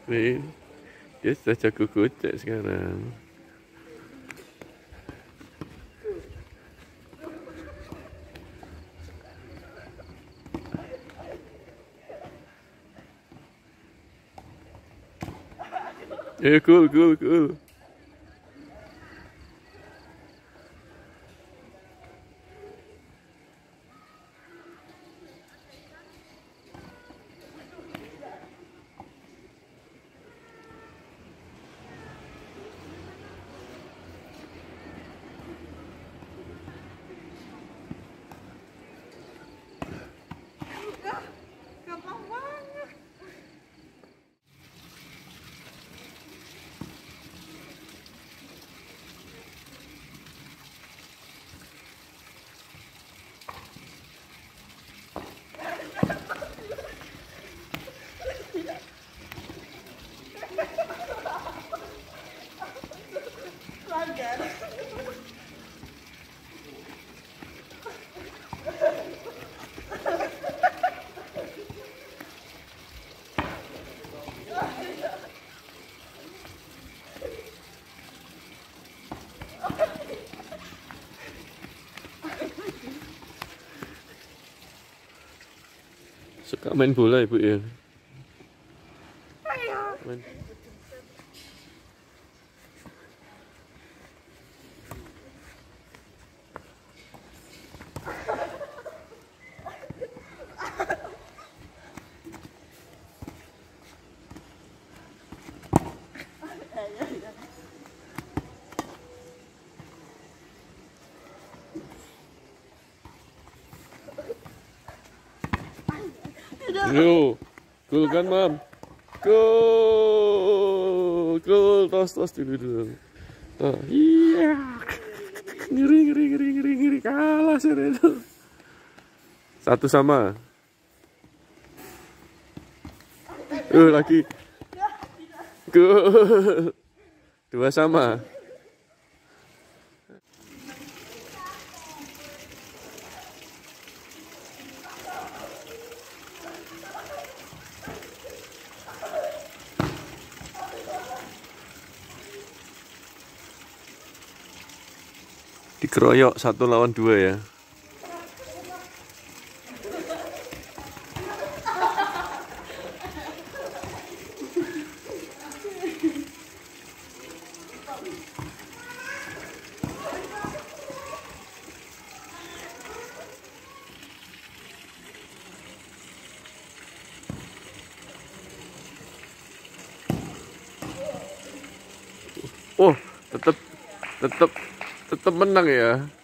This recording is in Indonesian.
Nih, dia sudah jago gocek sekarang. Cool. Suka main bola ibu ya? Main. Yo, cool kan mam? Cool, tos dulu. Oh, iya, ngeri, kalah sih itu. 1-1. Lagi. Cool. 2-2. Dikeroyok 1 lawan 2 ya. Oh, tetap menang ya.